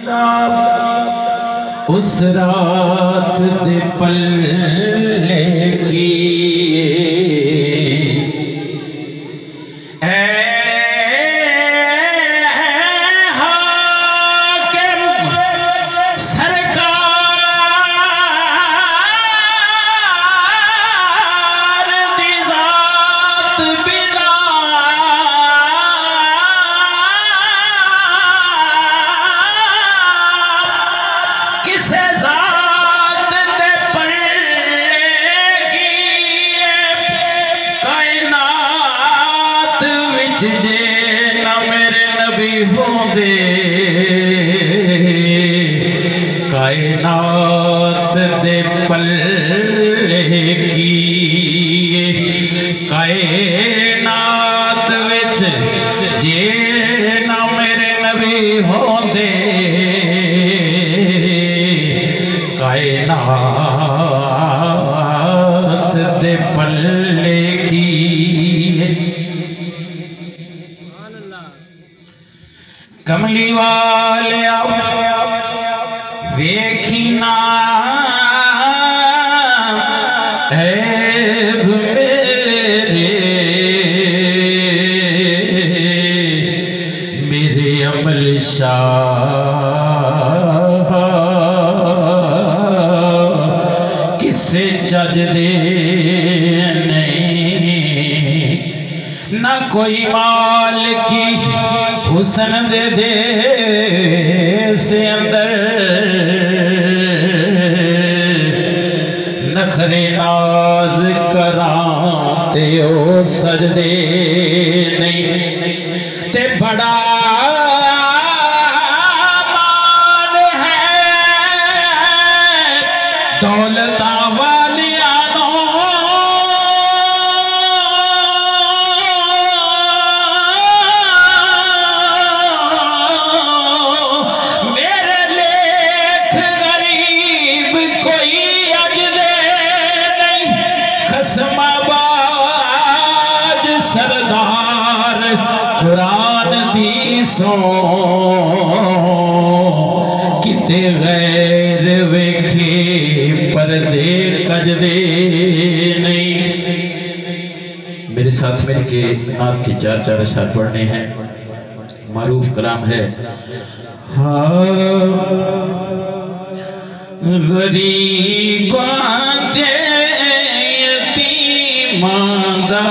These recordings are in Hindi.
उस रात दे पल्ले की जे ना मेरे नबी होंदे कायनात दे पल्ले की कायनात विच जे ना मेरे नबी होंदे कायनात दे पल्ले की कमली वाले वेखी ना ऐब मेरे अमल शाह किसे चज दे नहीं ना कोई माल की हुसन दे से अंदर नखरे नाज कराते ओ सजदे नहीं ते बड़ा मान है दौलता वालिया सरदार कुरान दी सो किते गैर वेखे पर्दे कजदे नहीं। मेरे साथ मिलके नाथ की चार चार अशआर पढ़ने हैं। मारूफ कलाम है गरीबा दे यतीमां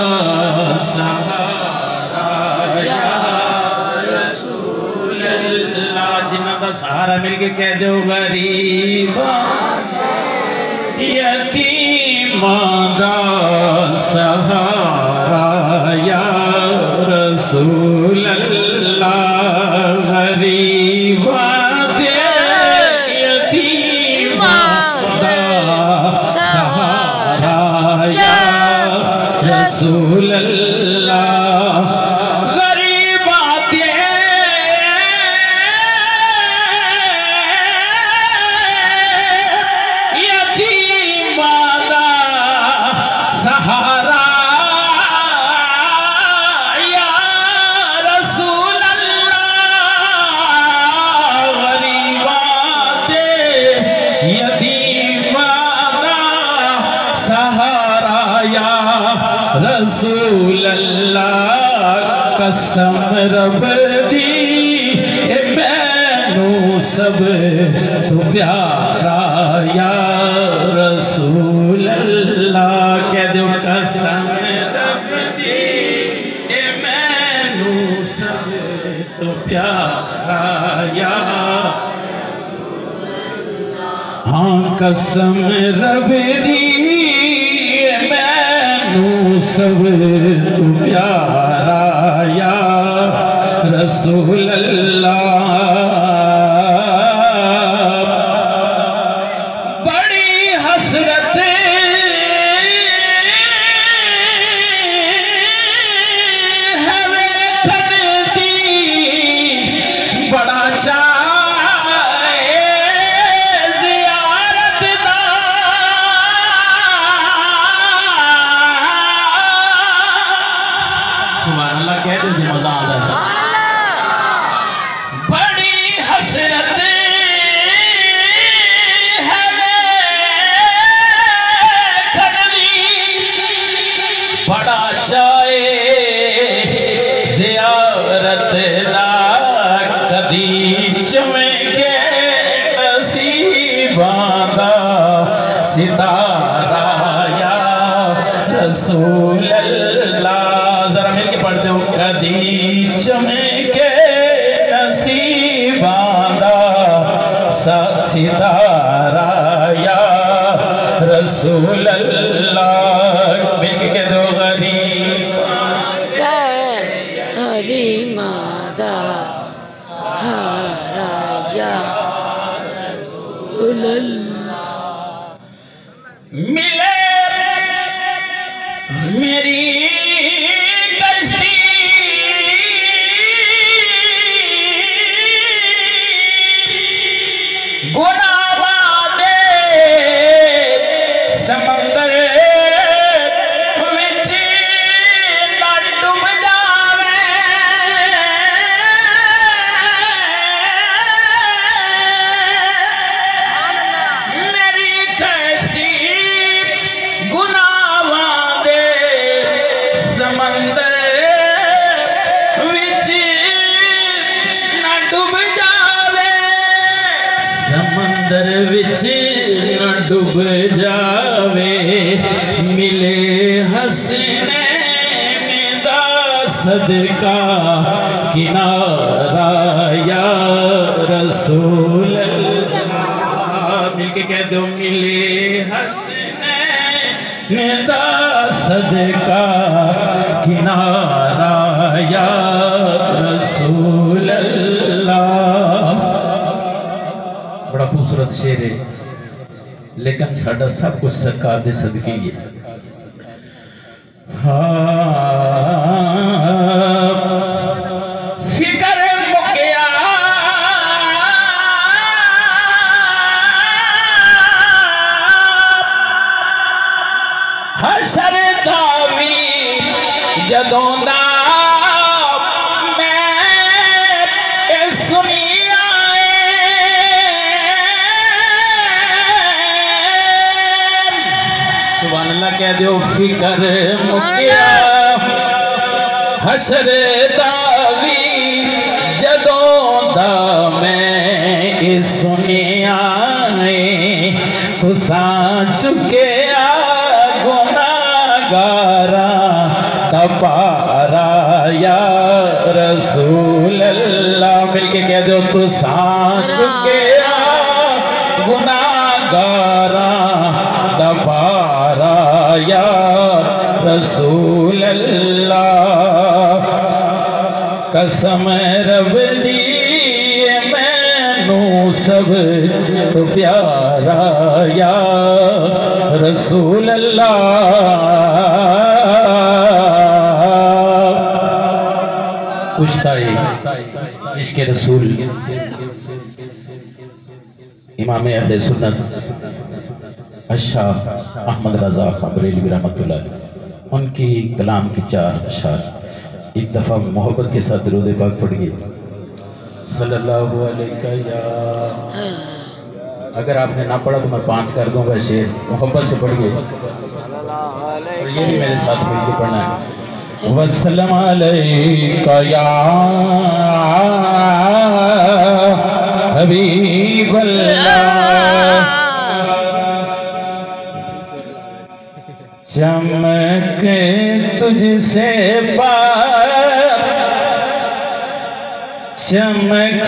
सहारा मिलके कह दो गरीबा यतीमां दा सहारा या रसूल अल्लाह गरीबा दे यतीमां दा सहारा या रसूल अल्लाह सहारा या रसूल अल्लाह गरीबाते यतीमां दा सहारा या रसूल अल्लाह कसम रब दी मैनू सब तू प्यारा या रसूल अल्लाह कह दो कसम रब दी मैनू सब तो प्यारा या हाँ कसम रब दी मैनू सब तो प्यारा या रसूल अल्लाह सुभान अल्लाह कह दो मजा आ रहा है। बड़ी रसूल अल्लाह। जरा मिल के पढ़ते हो। कदी चमके नसीबांदा सितारा या रसूल अल्लाह। मिल के कह दो गरीब मादा सहारा या रसूल अल्लाह। मिले मेरी कश्ती गुनावादे समंदर विच ना डूब जावे। मेरी कश्ती गुनावादे समंदर विच ना डूब जावे। समंदर विच न डूब जावे। मिले हसनैन दा सदका किनारा या रसूल अल्लाह। मिल के कह दो। मिले हसनैन दा सदका किनारा या रसूल अल्लाह। बड़ा खूबसूरत शेर है, लेकिन साडा सब कुछ सरकार दे सदके ही है। फिकर मुकिया हशर दा वी जदों दा मैं सुनी सुभान अल्लाह कह दो। फिकर मुकिया हसर दावी जदों दा मैं सुनिया तुसा चुकिया गुनाहगारा तपारा या रसूल अल्लाह। मिलके कह दो। तुसा चुकिया गुनाहगारा तपारा या रसूल अल्लाह। कसम रब दी मैनू सब तो प्यारा या रसूल अल्लाह। पूछता है इश्क़ रसूल इमाम अहले सुन्नत अशाह अहमद रज़ा खां बरेलवी रहमतुल्लाह उनकी कलाम की 4 अशार। एक दफ़ा मोहब्बत के साथ दरूद पाक पढ़िए सल्लल्लाहु अलैहि या। अगर आपने ना पढ़ा तो मैं 5 कर दूंगा शेर। मोहब्बत से पढ़िए और ये भी मेरे साथ मिलकर पढ़ना है। वसल्लम अलैका या हबीब अल्लाह। चमक तुझसे चमक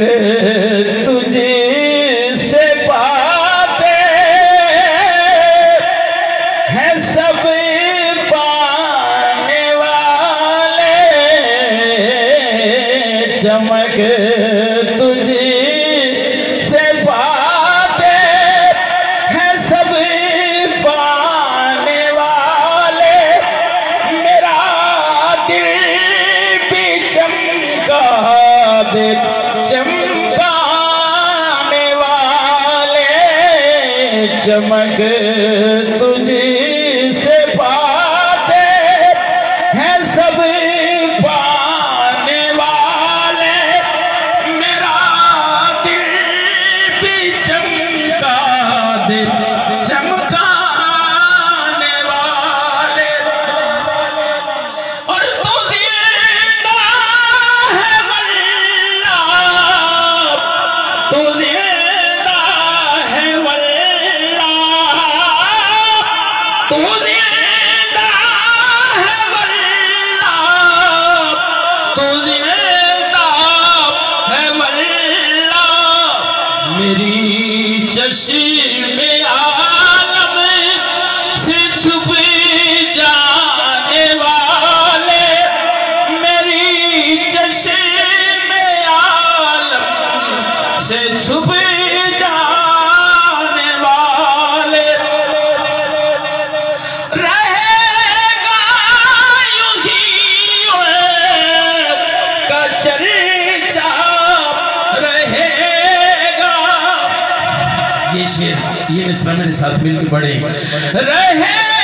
तुझसे पाते हैं सब पाने वाले। चमक तुझसे पाते हैं सब पाने वाले। मेरा दिल भी चमका दे चमकाने वाले। चमक तुझसे पाते हैं सब पाने वाले। मेरा दिल भी चमका दे चमकाने वाले। और तू जिंदा है वल्लाह, तू जिंदा है वल्लाह, तू जिंदा मेरी चश्मे आलम से छुप जाने वाले, मेरी चश्मे आलम से छुप जाने वाले, रहेगा यूं ही का चर्चा रहेगा। ये शेर, ये मिसरा मेरे साथ मिलकर पढ़े। रहेगा